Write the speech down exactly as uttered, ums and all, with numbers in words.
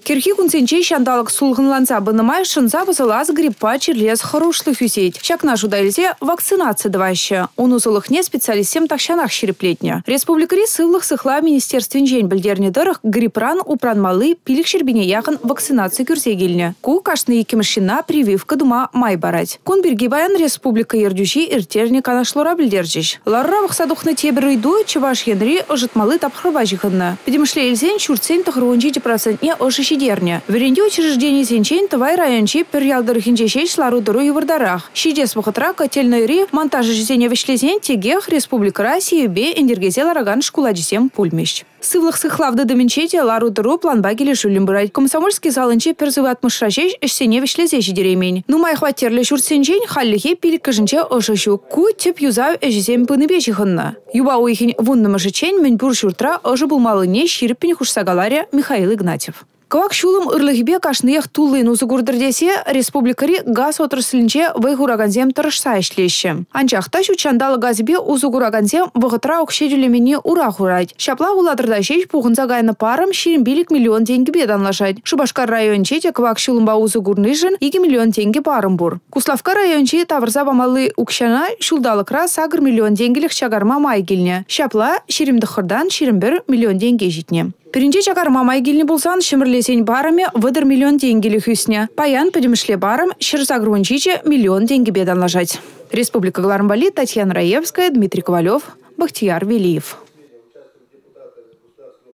Кирхи кунсенче шандалык сулгынланса бынымай шынса бысылаз гриппа чирлес хорошлых юсейт. Шак нашу дайлзе вакцинация даваще. Он узылыхне специалистем такшанах шереплетня. Республикари сывлых сыхла министерствен жень бельдерне дырых гриппран упранмалы пилик шербине яхын вакцинация кюрсегильне. Ку кашны екимшина прививка дума май барать. Кун бирги баян республика ердюши иртерне канашлора бельдерджиш. Ларра вахсадухны тебер иду чеваш янри ожитмалы тапхрва жихынна. Педемшле эльзен чурцень тахруончите процентне ожиши дерня. Веренде учреждение сенчень тавай райончи перьялдыр хинчешеч лару дыру ювардарах. Шидес вахатра котельной ри монтажа жизнения вешлезен тегех республика России бе энергезел араган шкуладисем пульмещ. Сывлых сыхлавды доменчете лару дыру планбагили шулимбрать. Комсомольский залынче перзыват мышрашеч эшсене вешлезеши деремень. Ну май хватерле чурценчень халлихе пилик кажынче ожышу. Ку теп юзау эжизем пыныбечихынна. Юба уихень вуннымы жычень меньбур шуртра ожы булмалыне ширпень хушсагаларя Михаил Игнатьев. Кавак шулым ырлыхбе кашныях туллын узыгурдырдесе республикари газ отраслинче вайгураганзем тырышса ишлеще. Анчахта чучандалы газбе узыгураганзем вғытра окшедюлемене ура хурать. Шапла уладырдашеч пухынса гайны парым ширинбилик миллион деньги бедан лажать. Шубашкар райончете кавак шулымба узыгурныжын екі миллион деньги парым бур. Куславка районче тавырза бамалы укшана шулдалыкра сагыр миллион денгилих чагарма майгилне. Шапла ширимдыхырдан ширинбір миллион деньги житне. Перенче чагарма майгилне булсан шимрлесень бараме выдыр миллион деньги хюсне. Паян подемшле барам ширзагрунчиче миллион деньги бедан лажать. Республика Гларамбали, Татьяна Раевская, Дмитрий Ковалев, Бахтияр Велиев.